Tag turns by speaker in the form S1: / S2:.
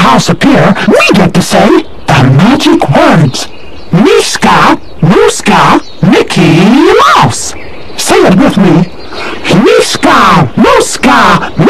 S1: Clubhouse appear, we get to say the magic words. Mishka, Muska, Mickey Mouse. Say it with me. Mishka, Muska,